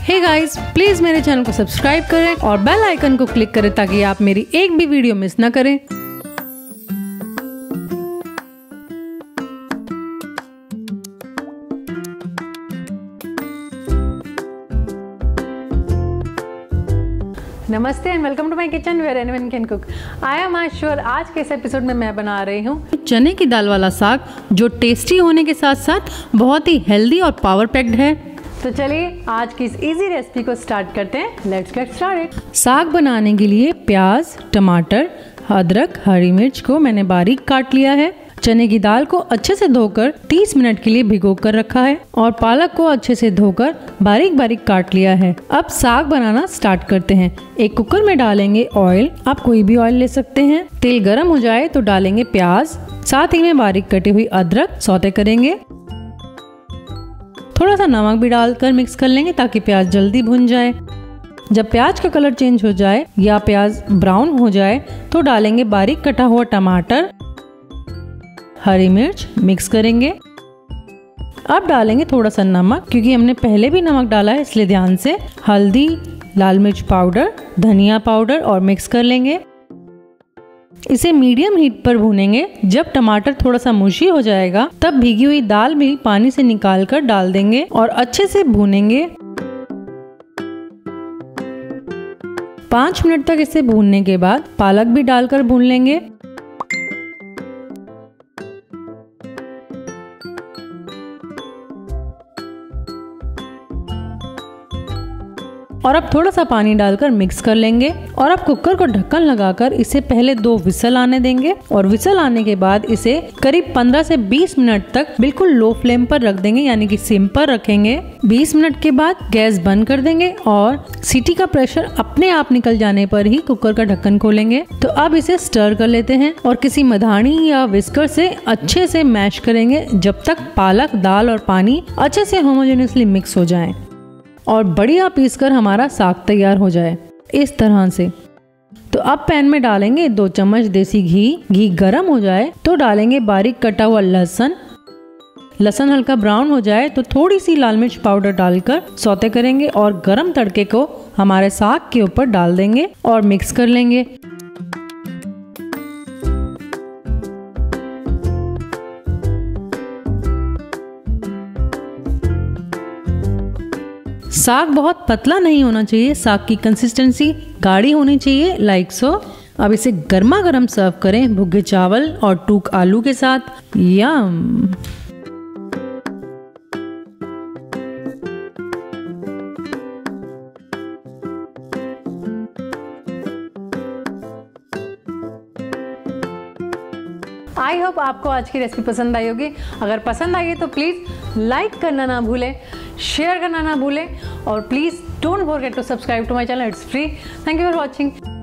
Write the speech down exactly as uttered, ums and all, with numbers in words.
Hey guys, please मेरे channel को subscribe करें और बेल आइकन को क्लिक करें ताकि आप मेरी एक भी वीडियो मिस ना करें। नमस्ते and welcome to my kitchen where anyone can cook. I am Ashwar. आज के इस एपिसोड में मैं बना रही हूँ चने की दाल वाला साग, जो टेस्टी होने के साथ साथ बहुत ही हेल्दी और पावर पैक्ड है। तो चलिए आज की इस इजी रेसिपी को स्टार्ट करते हैं। Let's get started. साग बनाने के लिए प्याज, टमाटर, अदरक, हरी मिर्च को मैंने बारीक काट लिया है। चने की दाल को अच्छे से धोकर तीस मिनट के लिए भिगो कर रखा है और पालक को अच्छे से धोकर बारीक बारीक काट लिया है। अब साग बनाना स्टार्ट करते हैं। एक कुकर में डालेंगे ऑयल, आप कोई भी ऑयल ले सकते हैं। तेल गरम हो जाए तो डालेंगे प्याज, साथ ही में बारीक कटी हुई अदरक सौते करेंगे। थोड़ा सा नमक भी डालकर मिक्स कर लेंगे ताकि प्याज जल्दी भुन जाए। जब प्याज का कलर चेंज हो जाए या प्याज ब्राउन हो जाए तो डालेंगे बारीक कटा हुआ टमाटर, हरी मिर्च, मिक्स करेंगे। अब डालेंगे थोड़ा सा नमक, क्योंकि हमने पहले भी नमक डाला है इसलिए ध्यान से। हल्दी, लाल मिर्च पाउडर, धनिया पाउडर और मिक्स कर लेंगे। इसे मीडियम हीट पर भूनेंगे। जब टमाटर थोड़ा सा मुशी हो जाएगा तब भीगी हुई दाल भी पानी से निकाल कर डाल देंगे और अच्छे से भूनेंगे। पाँच मिनट तक इसे भूनने के बाद पालक भी डालकर भून लेंगे। और अब थोड़ा सा पानी डालकर मिक्स कर लेंगे और अब कुकर को ढक्कन लगाकर इसे पहले दो विसल आने देंगे और विसल आने के बाद इसे करीब पंद्रह से बीस मिनट तक बिल्कुल लो फ्लेम पर रख देंगे, यानी कि सिम पर रखेंगे। बीस मिनट के बाद गैस बंद कर देंगे और सीटी का प्रेशर अपने आप निकल जाने पर ही कुकर का ढक्कन खोलेंगे। तो अब इसे स्टर कर लेते हैं और किसी मधानी या विस्कर से अच्छे से मैश करेंगे जब तक पालक, दाल और पानी अच्छे से होमोजेनियसली मिक्स हो जाए और बढ़िया पीसकर हमारा साग तैयार हो जाए इस तरह से। तो अब पैन में डालेंगे दो चम्मच देसी घी। घी गरम हो जाए तो डालेंगे बारीक कटा हुआ लहसुन। लहसुन हल्का ब्राउन हो जाए तो थोड़ी सी लाल मिर्च पाउडर डालकर सौते करेंगे और गरम तड़के को हमारे साग के ऊपर डाल देंगे और मिक्स कर लेंगे। साग बहुत पतला नहीं होना चाहिए, साग की कंसिस्टेंसी गाढ़ी होनी चाहिए, लाइक सो। अब इसे गर्मा गर्म सर्व करें भुगे चावल और टूक आलू के साथ। यम। आई होप आपको आज की रेसिपी पसंद आई होगी। अगर पसंद आई है तो प्लीज़ लाइक करना ना भूलें, शेयर करना ना भूलें और please don't forget to subscribe to my channel. It's free. Thank you for watching.